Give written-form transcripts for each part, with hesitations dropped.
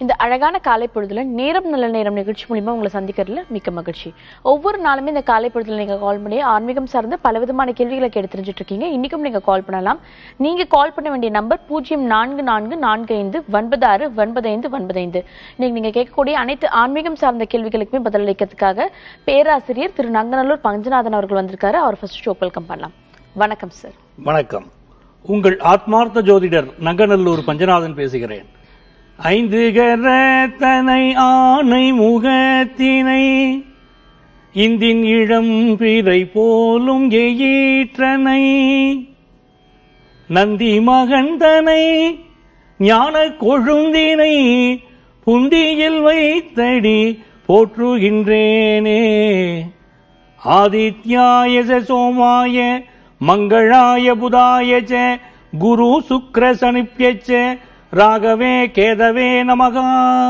இந்த அழகான காலை பொழுதுல நேரம் நல்ல நேரம் நிகழ்ச்சி மூலமா உங்களை சந்திக்கிறதுல மிக்க மகிழ்ச்சி. ஒவ்வொரு நாளுமே இந்த காலை பொழுதுல நீங்க கால் பண்ணி ஆன்மீகம் சார்ந்த பலவிதமான கேள்விகளை கேட்டு தெரிஞ்சுட்டு இருக்கீங்க. இன்னைக்கும் நீங்க கால் பண்ணலாம். நீங்க கால் பண்ண வேண்டிய நம்பர் 0444459595. இன்னைக்கு நீங்க கேட்கக்கூடிய அனைத்து ஆன்மீகம் சார்ந்த கேள்விகளுக்குமே பதிலளிக்கிறதுக்காக பேராசிரியர் திரு நங்கநல்லூர் பஞ்சநாதன் அவர்கள் வந்திருக்காரு. அவர் ஃபர்ஸ்ட் ஷோ வெல்கம் பண்ணலாம். வணக்கம் சார். வணக்கம். உங்கள் ஆத்மார்த்த ஜோதிடர் நங்கநல்லூர் பஞ்சநாதன் பேசுகிறேன். ஐந்து கரத்தனை ஆணை முகத்தினை இந்தின் இளம் பிறை போலும் எயிற்றனை நந்தி மகந்தனை ஞான கொழுந்தினை புந்தியில் வைத்தடி போற்றுகின்றேனே. ஆதித்யாய சோமாய மங்களாய புதாய குரு சுக்ர சனிப்யச்ச ராகவே கேதவே நமகா.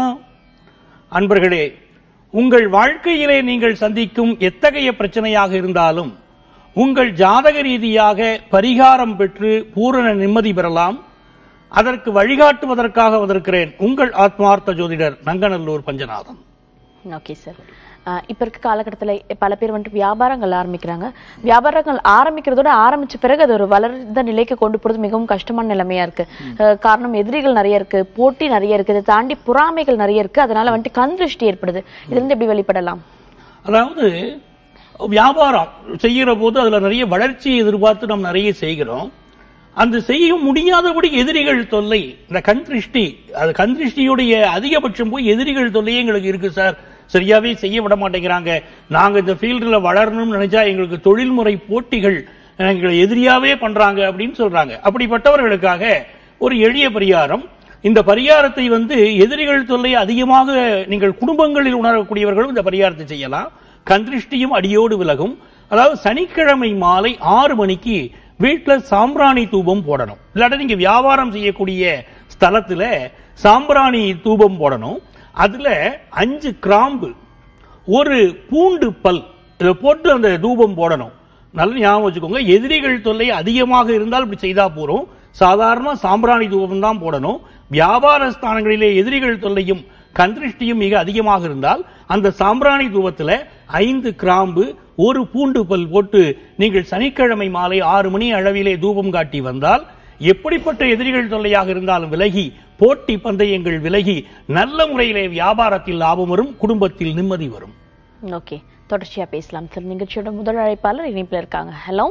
அன்பர்களே, உங்கள் வாழ்க்கையிலே நீங்கள் சந்திக்கும் எத்தகைய பிரச்சனையாக இருந்தாலும் உங்கள் ஜாதக ரீதியாக பரிகாரம் பெற்று பூரண நிம்மதி பெறலாம். அதற்கு வழிகாட்டுவதற்காக வந்திருக்கிறேன் உங்கள் ஆத்மார்த்த ஜோதிடர் நங்கநல்லூர் பஞ்சநாதன். Okay sir. இப்ப இருக்க காலகட்டத்தில் பல பேர் வந்துட்டு வியாபாரங்கள் ஆரம்பிக்கிறாங்க. வியாபாரங்கள் ஆரம்பிக்கிறதோட ஆரம்பிச்ச பிறகு அது ஒரு வளர்ந்த நிலைக்கு கொண்டு போறது மிகவும் கஷ்டமான நிலைமையா இருக்கு. காரணம் எதிரிகள் நிறைய இருக்கு, போட்டி நிறைய இருக்கு, இதை தாண்டி பொறாமைகள் நிறைய இருக்கு. அதனால வந்துட்டு கண் திருஷ்டி ஏற்படுது. இதுல இருந்து எப்படி வெளிப்படலாம்? அதாவது வியாபாரம் செய்கிற போது அதுல நிறைய வளர்ச்சியை எதிர்பார்த்து நாம் நிறைய செய்கிறோம். அந்த செய்ய முடியாதபடி எதிரிகள் தொல்லை, இந்த கண் திருஷ்டி, அது கண் திருஷ்டியுடைய அதிகபட்சம் போய் எதிரிகள் தொல்லையே எங்களுக்கு இருக்கு சார், சரியாவே செய்ய விட மாட்டேங்கிறாங்க, நாங்க இந்த ஃபீல்டுல வளரணும்னு நினைச்சா எங்களுக்கு தொழில்முறை போட்டிகள் எங்களை எதிரியாவே பண்றாங்க அப்படின்னு சொல்றாங்க. அப்படிப்பட்டவர்களுக்காக ஒரு எளிய பரிகாரம். இந்த பரிகாரத்தை எதிரிகள் தொல்லை அதிகமாக நீங்கள் குடும்பங்களில் உணரக்கூடியவர்களும் இந்த பரிகாரத்தை செய்யலாம். கந்திருஷ்டியும் அடியோடு விலகும். அதாவது சனிக்கிழமை மாலை 6 மணிக்கு வீட்டுல சாம்பிராணி தூபம் போடணும். இல்லாட்ட நீங்க வியாபாரம் செய்யக்கூடிய ஸ்தலத்துல சாம்பிராணி தூபம் போடணும். அதுல 5 கிராம்பு, ஒரு பூண்டு பல் இதை போட்டு அந்த தூபம் போடணும். நல்ல ஞாபகம் வச்சுக்கோங்க. எதிரிகள் தொல்லை அதிகமாக இருந்தால் இப்படி செய்தா போறோம். சாதாரண சாம்பிராணி தூபம் தான் போடணும். வியாபார ஸ்தானங்களிலே எதிரிகள் தொல்லையும் கந்திருஷ்டியும் மிக அதிகமாக இருந்தால் அந்த சாம்பிராணி தூபத்துல 5 கிராம்பு, ஒரு பூண்டு பல் போட்டு நீங்கள் சனிக்கிழமை மாலை 6 மணி அளவிலே தூபம் காட்டி வந்தால் எப்படிப்பட்ட எதிரிகள் தொல்லையாக இருந்தாலும் விலகி, போட்டி பந்தயங்கள் விலகி, நல்ல முறையிலே வியாபாரத்தில் லாபம் வரும், குடும்பத்தில் நிம்மதி வரும். ஓகே, தொடர்ச்சியா பேசலாம் சார். நிகழ்ச்சியோட முதல் அழைப்பாளர் இணைப்பில் இருக்காங்க. ஹலோ,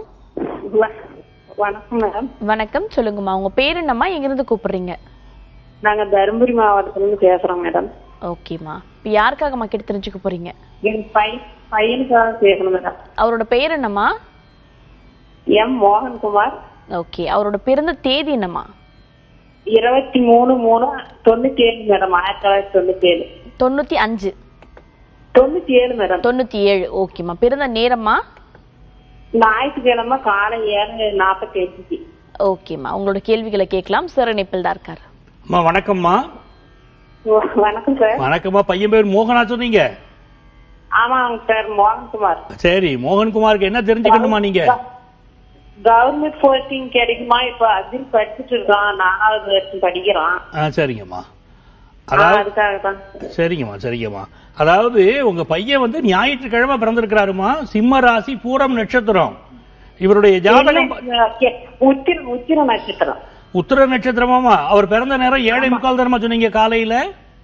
வணக்கம் மேடம். வணக்கம், சொல்லுங்கம்மா. உங்க பேர் என்னம்மா, எங்கிருந்து கூப்பிடுறீங்க? நாங்க தருமபுரி மாவட்டத்துல இருந்து பேசுறோம் மேடம். ஓகேம்மா, இப்ப யாருக்காகம்மா கேட்டு தெரிஞ்சுக்க போறீங்க? என் பையனுக்காக கேட்கணும் மேடம். அவரோட பெயர் என்னம்மா? எம் மோகன்குமார். ஓகே, அவரோட பிறந்த தேதி என்னம்மா? 23/3/97 மேடம். 1997. 95. 97 மேடம். 97. ஓகேம்மா. பிறந்த நேரம்மா? ஞாயிற்றுக்கிழமை காலை 7:45. ஓகேம்மா, உங்களோட கேள்விகளை கேட்கலாம். சார் இணைப்பில் தான் இருக்காரு. வணக்கம்மா. வணக்கம் சார். வணக்கம்மா. பையன் பேர் மோகனா சொன்னீங்க? ஆமாங்க சார், மோகன்குமார். சரி, மோகன்குமாருக்கு என்ன தெரிஞ்சுக்கணுமா நீங்க? கவர்மெண்ட் போஸ்டிங் கிடைக்குமா? இப்ப அதில் படிச்சுட்டு இருக்கான், 4வது வருஷம் படிக்கிறான். சரிங்கம்மா. சரிங்கம்மா. அதாவது உங்க பையன் ஞாயிற்றுக்கிழமை பிறந்திருக்கிறாருமா. சிம்ம ராசி, பூரம் நட்சத்திரம். இவருடைய ஜாதகம் உத்திர நட்சத்திரம். உத்திர நட்சத்திரமாமா. அவர் பிறந்த நேரம் 7:45 தானமா சொன்னீங்க காலையில?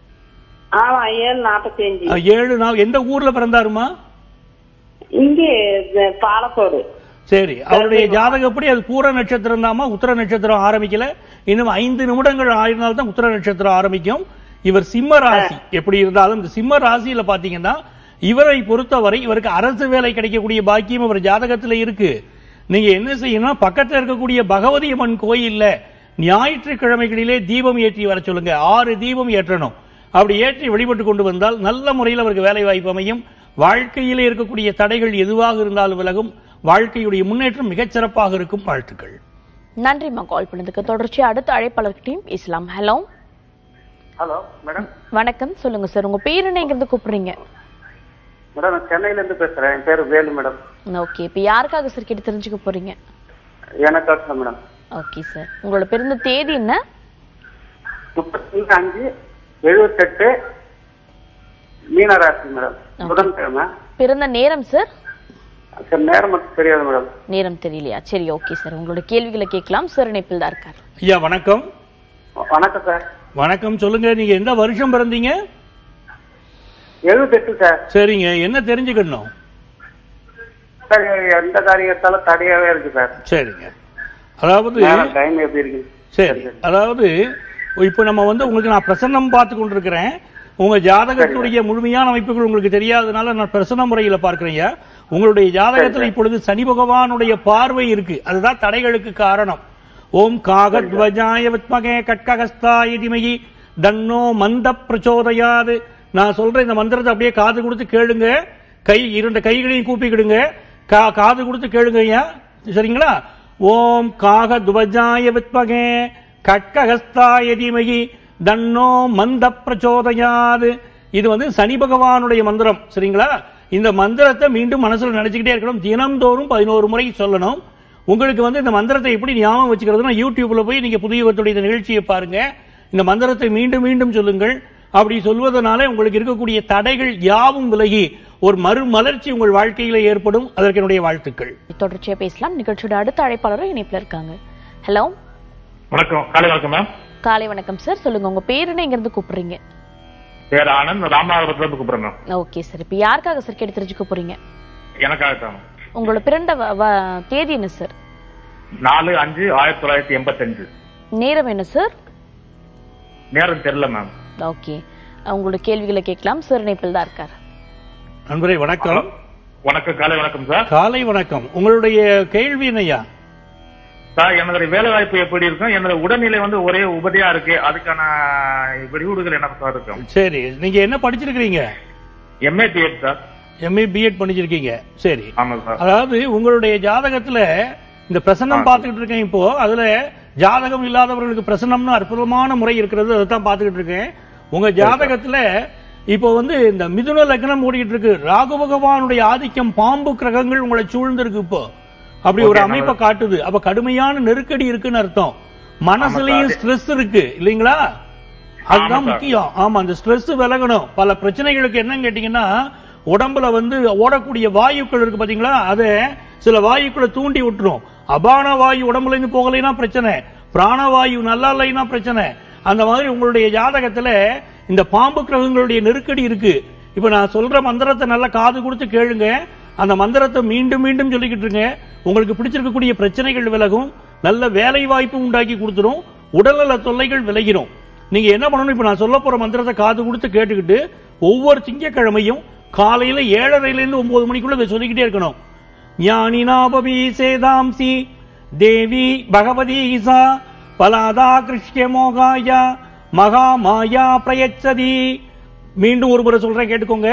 7:45. 7. எந்த ஊர்ல பிறந்தாருமா? இங்கே பாலக்கோடு. சரி, அவருடைய ஜாதகப்படி அது பூர நட்சத்திரம் தாமா, உத்திர நட்சத்திரம் ஆரம்பிக்கல. இன்னும் 5 நிமிடங்கள் ஆயிருந்தால்தான் உத்திர நட்சத்திரம் ஆரம்பிக்கும். இவர் சிம்ம ராசி. எப்படி இருந்தாலும் இந்த சிம்ம ராசியில பாத்தீங்கன்னா இவரை பொறுத்தவரை இவருக்கு அரசு வேலை கிடைக்கக்கூடிய பாக்கியம் இவர் ஜாதகத்துல இருக்கு. நீங்க என்ன செய்யணும், பக்கத்துல இருக்கக்கூடிய பகவதி அம்மன் கோயில்ல ஞாயிற்றுக்கிழமைகளிலே தீபம் ஏற்றி வர சொல்லுங்க. 6 தீபம் ஏற்றணும். அப்படி ஏற்றி வழிபட்டு கொண்டு வந்தால் நல்ல முறையில் அவருக்கு வேலை வாய்ப்பு அமையும். வாழ்க்கையிலே இருக்கக்கூடிய தடைகள் எதுவாக இருந்தாலும் விலகும். வாழ்க்கையுடைய முன்னேற்றம் மிகச் சிறப்பாக இருக்கும். வாழ்த்துக்கள். நன்றிம்மா கால் பண்ணதுக்கு. தொடர்ச்சி அடுத்த அழைப்பாளர்கிட்டையும் பேசலாம். ஹலோ. Hello madam. வணக்கம், சொல்லுங்க சார். உங்க பேர் என்ன, எங்கிருந்து கூப்பிடுறீங்க? மேடம், நான் சென்னையில இருந்து பேசுறேன். என் பேரு வேலு மேடம். ஓகே, இப்ப யாருக்காக சார் கேட்டு தெரிஞ்சுக்க போறீங்க? எனக்காக மேடம். ஓகே சார், உங்களோட பிறந்த தேதி என்ன? 35 78 மீனராசி மேடம். புதன்கிழமை. பிறந்த நேரம் சார்? சார் நேரம் மட்டும் தெரியாது மேடம். நேரம் தெரியலையா? சரி, ஓகே சார். உங்களோட கேள்விகளை கேட்கலாம் சார். இணைப்பில் தான் இருக்கார். ஐயா வணக்கம். வணக்கம் சார். வணக்கம், சொல்லுங்க. நீங்க எந்த வருஷம் பிறந்தீங்க? 78 சார். சரிங்க, என்ன தெரிஞ்சுக்கணும் சார்? எந்த காரியத்தாலும் தடையாவே இருக்கு சார். சரிங்க, அதாவது டைம் எப்படி இருக்கு? சரி, அதாவது இப்ப நம்ம உங்களுக்கு நான் பிரசன்னம் பார்த்து கொண்டிருக்கிறேன். உங்க ஜாதகத்துடைய முழுமையான அமைப்புகள் உங்களுக்கு தெரியாதனால நான் பிரசன்ன முறையில பார்க்கிறேன். உங்களுடைய ஜாதகத்துல இப்பொழுது சனி பகவானுடைய பார்வை இருக்கு, அதுதான் தடைகளுக்கு காரணம். ஓம் காகத்வஜாய வித்மகே கட்கஹஸ்தாய தீமஹி தன்னோ மந்த பிரச்சோதயாது. நான் சொல்ற இந்த மந்திரத்தை அப்படியே காது கொடுத்து கேளுங்க. இரண்டு கைகளையும் கூப்பிக்கிடுங்க, காது கொடுத்து கேளுங்க ஐயா, சரிங்களா? ஓம் காகத்வஜாய வித்மகே கட்கஹஸ்தாய தீமஹி தன்னோ மந்த பிரச்சோதயாது. இது சனி பகவானுடைய மந்திரம், சரிங்களா? இந்த மந்திரத்தை மீண்டும் மனசுல நினைச்சுக்கிட்டே இருக்கணும். தினம்தோறும் 11 முறை சொல்லணும். உங்களுக்கு இந்த மந்திரத்தை எப்படி ஞாபகம் வச்சுக்கிறதுனா, யூடியூப்ல போய் நீங்க புதிய யுகத்துடைய நிகழ்ச்சியை பாருங்க. இந்த மந்திரத்தை மீண்டும் மீண்டும் சொல்லுங்கள். அப்படி சொல்வதனால உங்களுக்கு இருக்கக்கூடிய தடைகள் யாவும் விலகி ஒரு மறுமலர்ச்சி உங்கள் வாழ்க்கையில ஏற்படும். அதற்கு என்னுடைய வாழ்த்துக்கள். தொடர்ச்சியா பேசலாம். நிகழ்ச்சியோட அடுத்த அழைப்பாளரும் இணைப்புல இருக்காங்க. ஹலோ, வணக்கம். காலை வணக்கம் மேம். காலை வணக்கம் சார். சொல்லுங்க, உங்க பேரு என்ன, எங்க இருந்து கூப்பிடுறீங்க? பேர் ஆனந்த், ராமநாதபுரத்துல இருந்து கூப்பிடுறேன். Okay sir. இப்ப யாருக்காக சார் கேட்டு தெரிஞ்சுக்க போறீங்க? எனக்காக தான். உங்களோட பிறந்த தேதி என்ன சார்? 4/5/1985. நேரம் என்ன சார்? நேரம் தெரியல மேம். ஓகே, உங்களோட கேள்விகளை கேட்கலாம் சார். இணைப்பில் தான் இருக்கார். நண்பரே வணக்கம். வணக்கம், காலை வணக்கம் சார். காலை வணக்கம். உங்களுடைய கேள்வி என்னையா? சார், என்னுடைய வேலை வாய்ப்பு எப்படி இருக்கும்? என்னுடைய உடல்நிலை ஒரே உபதியா இருக்கு. அதுக்கான வெளியூடுகள் என்ன சார் இருக்கும்? சரி, நீங்க என்ன படிச்சிருக்கீங்க? MA BEd sir. MA BEd படிச்சிருக்கீங்க. சரி, ஆமா சார். அதாவது உங்களுடைய ஜாதகத்துல இந்த பிரசன்னம் பார்த்துக்கிட்டு இருக்கேன். இப்போ அதுல ஜாதகம் இல்லாதவர்களுக்கு பிரசன்னம்னு அற்புதமான முறை இருக்கிறது, அதைத்தான் பார்த்துக்கிட்டு இருக்கேன். உங்க ஜாதகத்துல இப்போ இந்த மிதுன லக்னம் ஓடிட்டு இருக்கு. ராகு பகவானுடைய ஆதிக்கம், பாம்பு கிரகங்கள் உங்களை சூழ்ந்திருக்கு. இப்போ அப்படி ஒரு அமைப்பை காட்டுது. அப்ப கடுமையான நெருக்கடி இருக்குன்னு அர்த்தம். மனசுலயும் ஸ்ட்ரெஸ் இருக்கு இல்லீங்களா? அதுதான் முக்கியம். ஆமா, அந்த ஸ்ட்ரெஸ் விலகணும். பல பிரச்சனைகளுக்கு என்னன்னு கேட்டீங்கன்னா, உடம்புல ஓடக்கூடிய வாயுக்கள் இருக்கு பாத்தீங்களா, அதை சில வாயுக்களை தூண்டி விட்டுரும். அபான வாயு உடம்புல இருந்து போகலைன்னா பிரச்சனை, பிராணவாயு நல்லா இல்லைன்னா பிரச்சனை. அந்த மாதிரி உங்களுடைய ஜாதகத்துல இந்த பாம்பு கிரகங்களுடைய நெருக்கடி இருக்கு. இப்ப நான் சொல்ற மந்திரத்தை நல்லா காது கொடுத்து கேளுங்க. அந்த மந்திரத்தை மீண்டும் மீண்டும் சொல்லிக்கிட்டு இருங்க. உங்களுக்கு பிடிச்சிருக்கக்கூடிய பிரச்சனைகள் விலகும். நல்ல வேலை வாய்ப்பு உண்டாக்கி கொடுத்துரும். உடல்நல தொல்லைகள் விலகிடும். நீங்க என்ன பண்ணணும்? இப்ப நான் சொல்ல போற மந்திரத்தை காது கொடுத்து கேட்டுக்கிட்டு ஒவ்வொரு திங்கக்கிழமையும் காலையில 7:30 9 மணிக்குள்ள இதை சொல்லிக்கிட்டே இருக்கணும். ஞானினாபவி சேதாம்சி தேவி பகவதி ஈசா பலாதா கிருஷ்ய மோகாய மகா மாயா பிரயச்சதி. மீண்டும் ஒரு முறை சொல்றேன், கேட்டுக்கோங்க.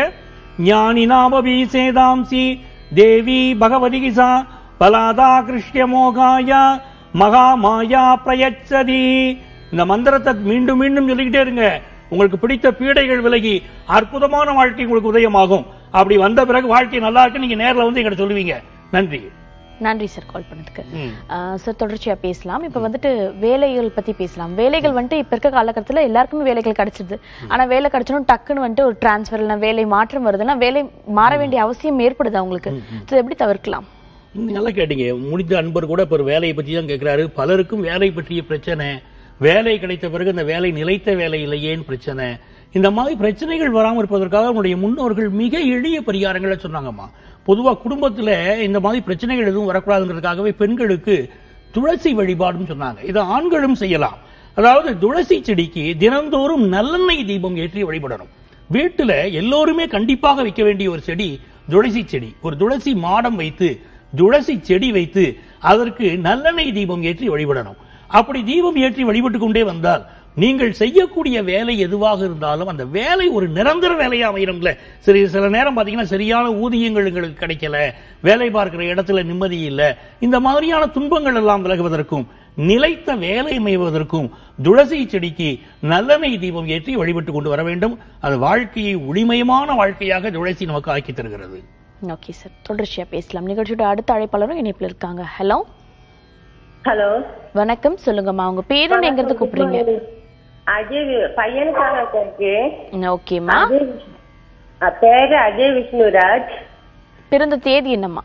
ஞானினாபவி சேதாம்சி தேவி பகவதி ஈசா பலாதா கிருஷ்ய மோகாய மகா மாயா பிரயச்சதி. இந்த மந்திரத்தை மீண்டும் மீண்டும் சொல்லிக்கிட்டே இருங்க. உங்களுக்கு பிடித்த பீடைகள் விலகி அற்புதமான வாழ்க்கை உங்களுக்கு உதயமாகும். அப்படி வந்த பிறகு வாழ்க்கை நல்லா இருக்கு, நீங்க நேரில் எங்கிட்ட சொல்லுவீங்க. நன்றி. நன்றி சார், கால் பண்ணதுக்கு. சார், தொடர்ச்சியா பேசலாம். இப்ப வேலைகள் பத்தி பேசலாம். வேலைகள் இப்ப இருக்க காலகட்டத்துல எல்லாருக்குமே வேலைகள் கிடைச்சிருது. ஆனா வேலை கிடைச்சனும் டக்குன்னு ஒரு டிரான்ஸ்பர் இல்ல வேலை மாற்றம் வருதுன்னா வேலை மாற வேண்டிய அவசியம் ஏற்படுது அவங்களுக்கு. எப்படி தவிர்க்கலாம்? நல்லா கேட்டீங்க. முடிந்த அன்பர் கூட இப்ப வேலையை பத்தி தான் கேட்கிறாரு. பலருக்கும் வேலை பற்றிய பிரச்சனை, வேலை கிடைத்த பிறகு அந்த வேலை நிலைத்த வேலை இல்லையேன்னு பிரச்சனை. இந்த மாதிரி பிரச்சனைகள் வராமல் இருப்பதற்காக நம்முடைய முன்னோர்கள் மிக எளிய பரிகாரங்களை சொன்னாங்கம்மா. பொதுவா குடும்பத்துல இந்த மாதிரி பிரச்சனைகள் எதுவும் வரக்கூடாதுங்கிறதுக்காகவே பெண்களுக்கு துளசி வழிபாடுன்னு சொன்னாங்க. இதை ஆண்களும் செய்யலாம். அதாவது துளசி செடிக்கு தினந்தோறும் நல்லெண்ணெய் தீபம் ஏற்றி வழிபடணும். வீட்டுல எல்லோருமே கண்டிப்பாக வைக்க வேண்டிய ஒரு செடி துளசி செடி. ஒரு துளசி மாடம் வைத்து துளசி செடி வைத்து அதற்கு நல்லெண்ணெய் தீபம் ஏற்றி வழிபடணும். அப்படி தீபம் ஏற்றி வழிபட்டு கொண்டே வந்தால் நீங்கள் செய்யக்கூடிய வேலை எதுவாக இருந்தாலும் அந்த வேலை ஒரு நிரந்தர வேலையா அமையணும்ல. சரி, சில நேரம் பாத்தீங்கன்னா சரியான ஊதியங்கள் எங்களுக்கு கிடைக்கல, வேலை பார்க்கிற இடத்துல நிம்மதி இல்லை, இந்த மாதிரியான துன்பங்கள் எல்லாம் விலகுவதற்கும் நிலைத்த வேலை அமைவதற்கும் துளசி செடிக்கு நல்லெண்ணெய் தீபம் ஏற்றி வழிபட்டு கொண்டு வர வேண்டும். அது வாழ்க்கையை ஒளிமயமான வாழ்க்கையாக துளசி நமக்கு ஆக்கி தருகிறது. ஓகே சார், தொடர்ச்சியா பேசலாம். நிகழ்ச்சியோட அடுத்த அழைப்பாளரும் இணைப்புல இருக்காங்க. ஹலோ ஹலோ, வணக்கம். சொல்லுங்கம்மா, உங்க பேரு எங்க இருந்து கூப்பிடுறீங்க? அஜய் பையனுக்காக இருக்கு. ஓகேம்மா. பேரு அஜய் விஷ்ணுராஜ். பிறந்த தேதி என்னம்மா?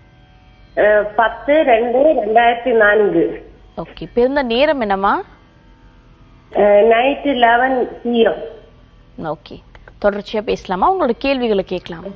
10/2/2004. ஓகே. பிறந்த நேரம் என்னம்மா? Night 11 PM. ஓகே. தொடர்ச்சியா பேசலாமா? உங்களோட கேள்விகளை கேட்கலாம்.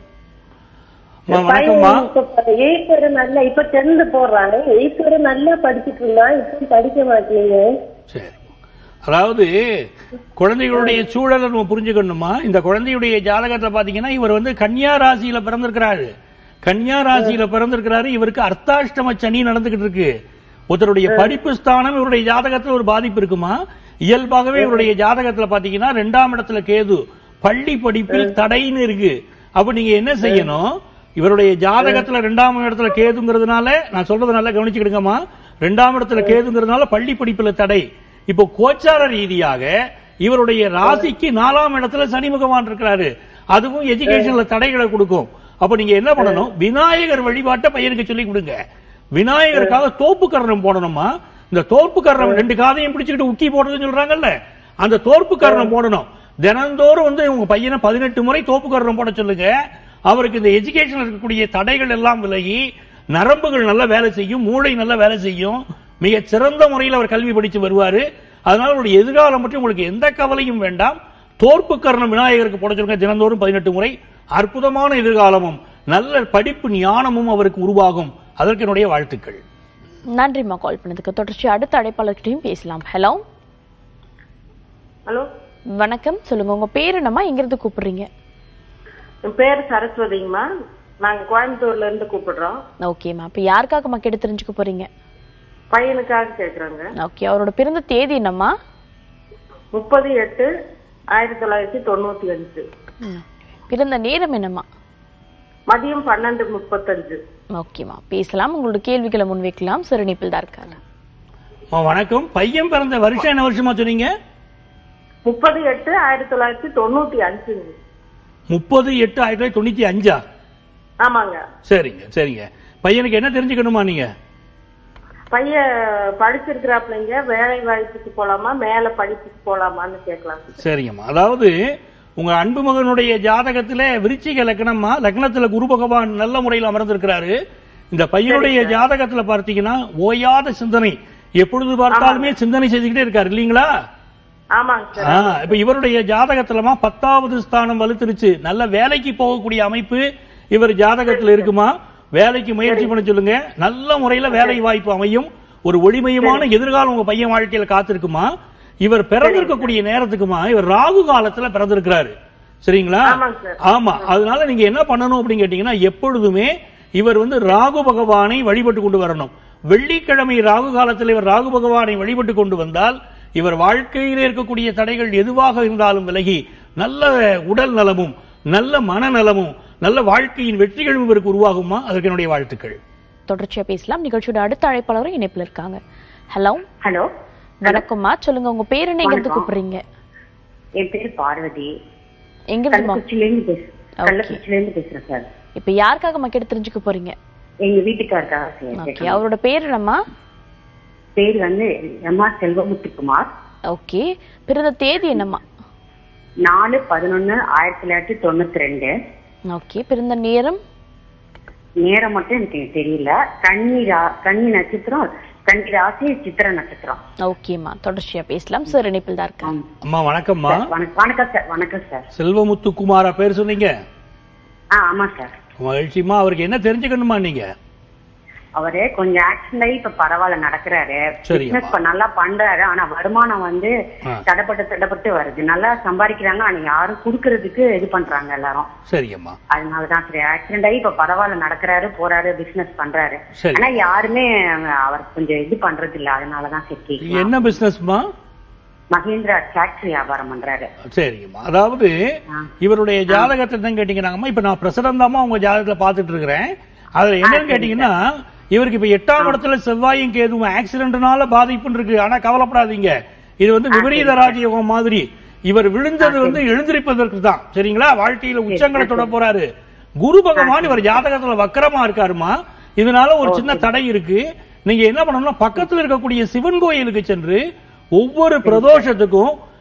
நல்லா இப்ப 10th போடுறாங்க. 8th நல்லா படிச்சுட்டு இருந்தான், இப்ப படிக்க மாட்டீங்க. சரி, அதாவது குழந்தைகளுடைய சூழலை நம்ம புரிஞ்சுக்கணுமா? இந்த குழந்தையுடைய ஜாதகத்தை பாத்தீங்கன்னா இவர் வந்து கன்னியா ராசியில பிறந்திருக்கிறாரு. கன்னியா ராசியில பிறந்திருக்கிறாரு. இவருக்கு அர்த்தாஷ்டம சனி நடந்துகிட்டு இருக்கு. ஒருத்தருடைய படிப்பு ஸ்தானம் இவருடைய ஜாதகத்துல ஒரு பாதிப்பு இருக்குமா? இயல்பாகவே இவருடைய ஜாதகத்துல பாத்தீங்கன்னா 2ஆம் இடத்துல கேது, பள்ளி படிப்பில் தடைன்னு இருக்கு. அப்ப நீங்க என்ன செய்யணும்? இவருடைய ஜாதகத்துல 2ஆம் இடத்துல கேதுங்கிறதுனால, நான் சொல்றது நல்லா கவனிச்சுக்கிடுங்கம்மா, 2ஆம் இடத்துல கேதுங்கிறதுனால பள்ளி படிப்புல தடை. இப்போ கோச்சார ரீதியாக இவருடைய ராசிக்கு 4ஆம் இடத்துல சனி பகவான் இருக்கிறாரு. அதுவும் எஜுகேஷன்ல தடைகளை கொடுக்கும். அப்ப நீங்க என்ன பண்ணணும்? விநாயகர் வழிபாட்டை பையனுக்கு சொல்லி கொடுங்க. விநாயகருக்காக தோப்பு கரணம் போடணுமா? இந்த தோப்பு கரணம் 2 காதையும் பிடிச்சிட்டு உக்கி போடுறதுன்னு சொல்றாங்கல்ல, அந்த தோப்பு கரணம் போடணும். தினந்தோறும் வந்து உங்க பையனை 18 முறை தோப்பு கரணம் போட சொல்லுங்க. அவருக்கு இந்த எஜுகேஷன் இருக்கக்கூடிய தடைகள் எல்லாம் விலகி நரம்புகள் நல்லா வேலை செய்யும், மூளை நல்லா வேலை செய்யும், மிக சிறந்த முறையில் அவர் கல்வி படிச்சு வருவாரு. அதனால அவருடைய எதிர்காலம் பற்றி உங்களுக்கு எந்த கவலையும் வேண்டாம். தோற்பு கரணம் விநாயகருக்கு போட சொல்லுங்க தினந்தோறும் 18 முறை. அற்புதமான எதிர்காலமும் நல்ல படிப்பு ஞானமும் அவருக்கு உருவாகும். அதற்கு என்னுடைய வாழ்த்துக்கள். நன்றிம்மா கால் பண்ணதுக்கு. தொடர்ச்சி அடுத்த அழைப்பாளர்கிட்டையும் பேசலாம். ஹலோ. ஹலோ, வணக்கம். சொல்லுங்க, உங்க பேர் என்னம்மா? எங்கிருந்து கூப்பிடுறீங்க? என் பேர் சரஸ்வதிங்கம்மா. நாங்க கோயம்புத்தூர்ல இருந்து கூப்பிடுறோம். ஓகேம்மா. இப்ப யாருக்காக கேட்டு தெரிஞ்சுக்க போறீங்க? பையனுக்காக கேக்குறாங்க. ஓகே. அவரோட பிறந்த தேதி என்னம்மா? 30/8/1995. பிறந்த நேரம் என்னம்மா? மதியம் 12:35. ஓகேம்மா, பேசலாம். உங்களோட கேள்விகளை முன்வைக்கலாம். சிறுநீப்பில் தான் இருக்காங்க. வணக்கம். பையன் பிறந்த வருஷம் என்ன வருஷமா சொன்னீங்க? 30/8/1995. 30/8/1995. ஆமாங்க. சரிங்க சரிங்க. பையனுக்கு என்ன தெரிஞ்சுக்கணுமா நீங்க? பையன் படிச்சிருக்கிறாப்லங்க, வேலை வாய்ப்புக்கு போலாமா, மேல படிப்புக்கு போலாமான்னு கேட்கலாம். சரிங்கம்மா. அதாவது உங்க அன்பு மகனுடைய ஜாதகத்துல விருச்சிக லக்னம்மா, லக்னத்துல குரு பகவான் நல்ல முறையில் அமர்ந்திருக்கிறாரு. இந்த பையனுடைய ஜாதகத்துல பார்த்தீங்கன்னா ஓயாத சிந்தனை, எப்பொழுது பார்த்தாலுமே சிந்தனை செய்துக்கிட்டே இருக்காரு இல்லீங்களா? இப்ப இவருடைய ஜாதகத்துலமா 10வது ஸ்தானம் வலுத்துருச்சு. நல்ல வேலைக்கு போகக்கூடிய அமைப்பு இவர் ஜாதகத்துல இருக்குமா? வேலைக்கு முயற்சி பண்ண சொல்லுங்க. நல்ல முறையில வேலை வாய்ப்பு அமையும். ஒரு ஒளிமயமான எதிர்காலம் உங்க பையன் வாழ்க்கையில காத்திருக்குமா? இவர் பிறந்திருக்கக்கூடிய நேரத்துக்குமா இவர் ராகு காலத்துல பிறந்திருக்கிறாரு. சரிங்களா? ஆமா. அதனால நீங்க என்ன பண்ணணும் அப்படின்னு கேட்டீங்கன்னா, எப்பொழுதுமே இவர் வந்து ராகு பகவானை வழிபட்டு கொண்டு வரணும். வெள்ளிக்கிழமை ராகு காலத்தில் இவர் ராகு பகவானை வழிபட்டு கொண்டு வந்தால் இவர் வாழ்க்கையில் இருக்கக்கூடிய தடைகள் எதுவாக இருந்தாலும் விலகி நல்ல உடல் நலமும் நல்ல மனநலமும் நல்ல வாழ்க்கையின் வெற்றிகளும் இவருக்கு உருவாகுமா? அதற்கு என்னுடைய வாழ்த்துக்கள். தொடர்ச்சியா பேசலாம். நிகழ்ச்சியோட அடுத்த அழைப்பாளரும் இணைப்பில் இருக்காங்க. ஹலோ. ஹலோ, வணக்கம்மா. சொல்லுங்க, உங்க பேர் என்ன? எங்க இருந்து கூப்பிடுறீங்க? என் பேர் பார்வதி. எங்க கள்ளக்குறிச்சியில இருந்து பேசுறேன் சார். இப்ப யாருக்காக கேட்டு தெரிஞ்சுக்க போறீங்க? எங்க வீட்டுக்காரருக்காக. அவரோட பேர் என்னம்மா? பேர் வந்து எம்மா செல்வமுத்துக்குமார். ஓகே. பிறந்த தேதி என்னம்மா? 4/11/1992. ஓகே. பிறந்த நேரம்? நேரம் மட்டும் எனக்கு தெரியல. கன்னி நட்சத்திரம், கன்னி ராசி, சித்திர நட்சத்திரம். ஓகேம்மா, தொடர்ச்சியா பேசலாம். சார் இணைப்பில் தான் இருக்காங்க. அம்மா வணக்கம்மா. வணக்கம் சார். வணக்கம் சார். செல்வமுத்துக்குமாரா பேர் சொன்னீங்க? ஆமா சார். மகிழ்ச்சிமா. அவருக்கு என்ன தெரிஞ்சுக்கணுமா நீங்க? அவரு கொஞ்சம் ஆக்சிடென்ட் ஆகி இப்ப பரவாயில்ல நடக்கிறாரு. பிசினஸ் நல்லா பண்றாரு. ஆனா வருமானம் வந்து தடப்பட்டு வருது. நல்லா சம்பாதிக்கிறாங்க. ஆனா யாரும் குடுக்கறதுக்கு இது பண்றாங்க எல்லாரும். சரியம்மா. அதனாலதான் சரி, ஆக்சிடென்ட் ஆகி இப்ப பரவாயில்ல நடக்கிறாரு, போறாரு, பிசினஸ் பண்றாரு. ஆனா யாருமே அவர் கொஞ்சம் இது பண்றது இல்ல. அதனாலதான் சரி. என்ன பிசினஸ்மா? மகேந்திரா டிராக்டர் வியாபாரம் பண்றாரு. சரிங்கம்மா. அதாவது இவருடைய ஜாதகத்தை தான் கேட்டீங்கன்னா, இப்ப நான் பிரசிடண்ட் தாமா உங்க ஜாதகத்துல பாத்துட்டு இருக்கிறேன். அதுல என்னன்னு கேட்டீங்கன்னா, இவருக்கு இப்ப 8ஆம் இடத்துல செவ்வாயும் கேதுவும் ஆக்சிடென்ட்னால பாதிப்புன்னு இருக்கு. ஆனா கவலைப்படாதீங்க, இது வந்து விபரீத ராஜயோகம் மாதிரி. இவர் விழுந்தது வந்து எழுந்திருப்பதற்கு தான். சரிங்களா? வாழ்க்கையில உச்சங்களை தொட போறாரு. குரு பகவான் இவர் ஜாதகத்துல வக்கரமா இருக்காருமா. இதனால ஒரு சின்ன தடை இருக்கு. நீங்க என்ன பண்ணணும்னா, பக்கத்துல இருக்கக்கூடிய சிவன் கோயிலுக்கு சென்று ஒவ்வொரு பிரதோஷத்துக்கும்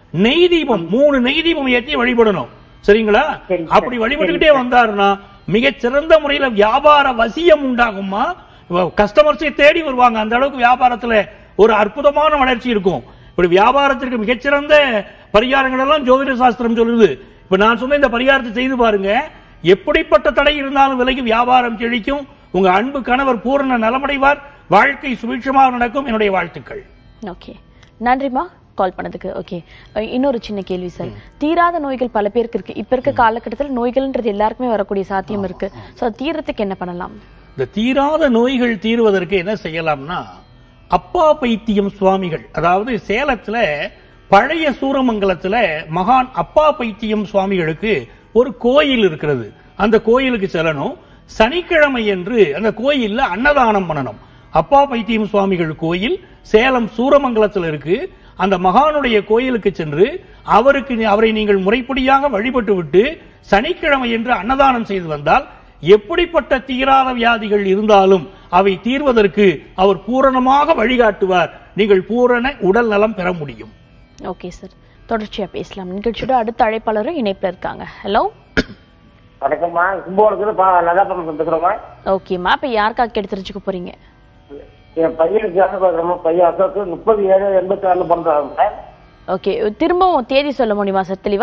நெய் தீபம் 3 நெய் தீபம் ஏற்றி வழிபடணும். சரிங்களா? அப்படி வழிபட்டுக்கிட்டே வந்தாருன்னா மிகச்சிறந்த முறையில வியாபார வசியம் உண்டாகுமா, கஸ்டமர்ஸை தேடி வருவாங்க. அந்த அளவுக்கு வியாபாரத்துல ஒரு அற்புதமான வளர்ச்சி இருக்கும். இப்படி வியாபாரத்திற்கு மிகச்சிறந்த பரிகாரங்கள் எல்லாம் ஜோதிட சாஸ்திரம் சொல்லுது. இப்ப நான் சொன்ன இந்த பரிகாரத்தை செய்து பாருங்க, எப்படிப்பட்ட தடை இருந்தாலும் விலகி வியாபாரம் செழிக்கும். உங்க அன்பு கணவர் பூரண நலமடைவார். வாழ்க்கை சுபிட்சமாக நடக்கும். என்னுடைய வாழ்த்துக்கள். ஓகே, நன்றிமா கால் பண்ணதுக்கு. ஓகே, இன்னொரு சின்ன கேள்வி சார். தீராத நோய்கள் பல பேருக்கு இருக்கு. இப்ப இருக்க காலகட்டத்தில் நோய்கள்ன்றது எல்லாருக்குமே வரக்கூடிய சாத்தியம் இருக்கு. சோ தீரத்துக்கு என்ன பண்ணலாம்? இந்த தீராத நோய்கள் தீர்வதற்கு என்ன செய்யலாம்னா, அப்பா பைத்தியம் சுவாமிகள், அதாவது சேலத்துல பழைய சூரமங்கலத்துல மகான் அப்பா பைத்தியம் சுவாமிகளுக்கு ஒரு கோயில் இருக்கிறது. அந்த கோயிலுக்கு செல்லணும். சனிக்கிழமை என்று அந்த கோயில்ல அன்னதானம் பண்ணணும். அப்பா பைத்தியம் சுவாமிகள் கோயில் சேலம் சூரமங்கலத்தில் இருக்கு. அந்த மகானுடைய கோயிலுக்கு சென்று அவரை நீங்கள் முறைப்படியாக வழிபட்டு விட்டு சனிக்கிழமை என்று அன்னதானம் செய்து வந்தால் எப்படிப்பட்ட தீராத வியாதிகள் இருந்தாலும் அவை தீர்வதற்கு அவர் பூரணமாக வழிகாட்டுவார். நீங்கள் பூரண உடல் நலம் பெற முடியும். ஓகே சார், தொடர்ச்சியா பேசலாம். நிகழ்ச்சியோட அடுத்த அழைப்பாளரும் இணைப்புல இருக்காங்க. ஹலோ, வணக்கம்மா. கும்பகோணத்துல ஓகேம்மா, இப்ப யாருக்காக கேட்டு தெரிஞ்சுக்க போறீங்க? என் பையனுக்கு பையன் அசோக்கு 3786 பண்றாங்க. ஓகே, திரும்பவும் தேதி சொல்ல முடியுமா சார் தெளிவா?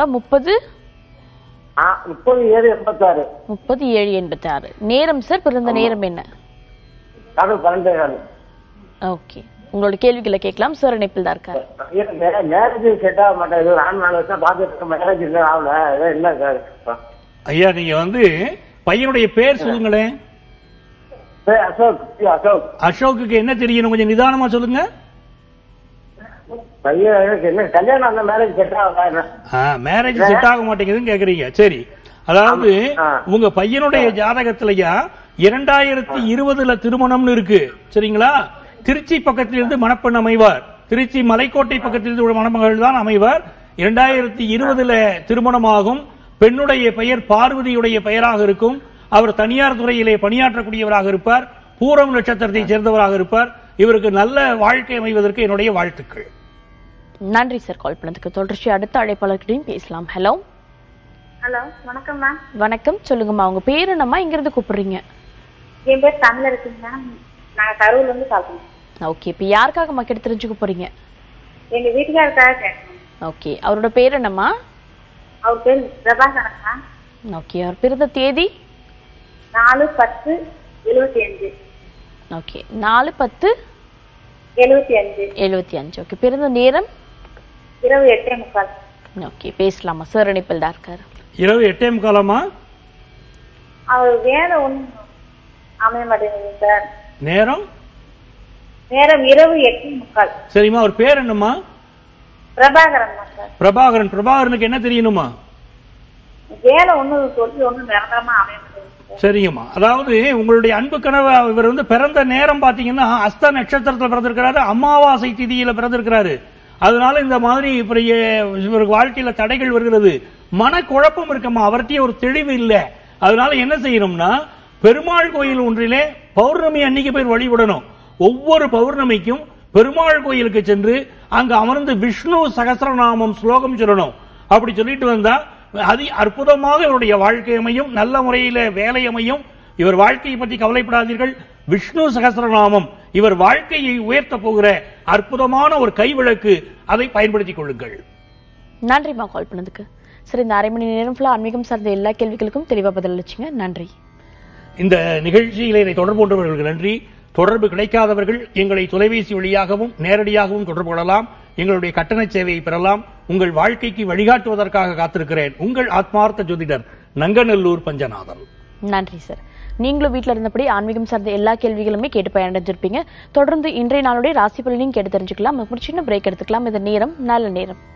3786. 3786. நேரம் சார், பிறந்த நேரம் என்ன? ஓகே, உங்களோட கேள்விகளை கேட்கலாம் சார். இணைப்பில் தான் இருக்காரு. மேரேஜ் செட் ஆக மாட்டேங்குது. 4 வருஷம் பார்த்துட்டு மேரேஜ் ஆகல. என்ன சார்? ஐயா, நீங்க பையனுடைய பேர் சொல்லுங்களேன். அசோக். அசோக்கு என்ன தெரியணும், கொஞ்சம் நிதானமா சொல்லுங்க. மேரேஜ் செட் ஆக மாட்டேங்குதுன்னு கேக்குறீங்க. சரி, அதாவது உங்க பையனுடைய ஜாதகத்திலயா 2020 திருமணம்னு இருக்கு. சரிங்களா? திருச்சி பக்கத்திலிருந்து மணப்பெண் அமைவார். திருச்சி மலைக்கோட்டை பக்கத்திலிருந்து மணமகள் தான் அமைவார். 2020 திருமணமாகும். பெண்ணுடைய பெயர் பார்வதியுடைய பெயராக இருக்கும். அவர் தனியார் துறையிலே பணியாற்றக்கூடியவராக இருப்பார். பூரம் நட்சத்திரத்தை சேர்ந்தவராக இருப்பார். இவருக்கு நல்ல வாழ்க்கை அமைவதற்கு என்னுடைய வாழ்த்துக்கள். நன்றி சார் கால் பண்ணதுக்கு. தொடர்ச்சி அடுத்த அழைப்பாளர்கிட்டையும் பேசலாம். ஹலோ. ஹலோ, வணக்கம் மேம். வணக்கம், சொல்லுங்கம்மா. உங்க பேரு என்னம்மா, இங்க இருந்து கூப்பிடுறீங்க? என் பேர் தமிழ் இருக்குங்க மேம். நாங்க கரூர்ல இருந்து கால் பண்றோம். ஓகே, இப்ப யாருக்காக மக்கள் தெரிஞ்சுக்க போறீங்க? எங்க வீட்டுக்காரருக்காக கேட்கணும். ஓகே, அவரோட பேர் என்னம்மா? அவர் பேர் பிரபாகரன் மேம். ஓகே, அவர் பிறந்த தேதி? 4/10/75. ஓகே, 4/10/75. ஓகே, பிறந்த நேரம்? இரவு 8:45. ஓகே, பேசலாமா சார்? இணைப்பில் தான் இருக்காரு. இரவு 8:45. அவர் வேற ஒண்ணும் அமைய மாட்டேங்குது சார். நேரம் இரவு 8:45. சரிம்மா, அவர் பேர் என்னம்மா? பிரபாகரன் சார். பிரபாகரனுக்கு என்ன தெரியணுமா? வேலை ஒண்ணு சொல்லி ஒண்ணு நிரந்தரமா அமைய மாட்டேங்குது. சரிங்கம்மா, அதாவது உங்களுடைய அன்பு கணவர் இவர் பிறந்த நேரம் பாத்தீங்கன்னா அஸ்த நட்சத்திரத்தில் பிறந்திருக்கிறாரு. அமாவாசை திதியில பிறந்திருக்கிறாரு. அதனால இந்த மாதிரி இவருக்கு வாழ்க்கையில தடைகள் வருகிறது. மனக்குழப்பம் இருக்கம்மா. அவர்கிட்ட ஒரு தெளிவு இல்ல. அதனால என்ன செய்யணும்னா, பெருமாள் கோயில் ஒன்றிலே பௌர்ணமி அன்னைக்கு போய் வழிபடணும். ஒவ்வொரு பௌர்ணமிக்கும் பெருமாள் கோயிலுக்கு சென்று அங்க அமர்ந்து விஷ்ணு சகஸ்ரநாமம் ஸ்லோகம் சொல்லணும். அப்படி சொல்லிட்டு வந்தா அற்புதமாக இவருடைய வாழ்க்கை அமையும். நல்ல முறையில வேலை அமையும். இவர் வாழ்க்கையை பற்றி கவலைப்படாதீர்கள். விஷ்ணு சகஸ்ரநாமம் இவர் வாழ்க்கையை உயர்த்த போகிற அற்புதமான ஒரு கைவிளக்கு. அதை பயன்படுத்திக் கொள்ளுங்கள். நன்றிமா கால் பண்ணதுக்கு. சரி, இந்த அரை மணி நேரம் ஃபுல்லா ஆன்மீகம் சார்ந்த எல்லா கேள்விகளுக்கும் தெளிவா பதிலளிச்சிங்க. நன்றி. இந்த நிகழ்ச்சியில என்னை தொடர்பு கொண்டவர்களுக்கு நன்றி. தொடர்பு கிடைக்காதவர்கள் எங்களை தொலைபேசி வழியாகவும் நேரடியாகவும் தொடர்பு கொள்ளலாம். எங்களுடைய கட்டண சேவையை பெறலாம். உங்கள் வாழ்க்கைக்கு வழிகாட்டுவதற்காக காத்திருக்கிறேன். உங்கள் ஆத்மார்த்த ஜோதிடர் நங்கநல்லூர் பஞ்சநாதன். நன்றி சார். நீங்களும் வீட்டில் இருந்தபடி ஆன்மீகம் சார்ந்த எல்லா கேள்விகளுமே கேட்டு பயனடைஞ்சிருப்பீங்க. தொடர்ந்து இன்றைய நாளுடைய ராசி பலனையும் கேட்டு தெரிஞ்சுக்கலாம். ஒரு சின்ன பிரேக் எடுத்துக்கலாம். இது நேரம் நல்ல நேரம்.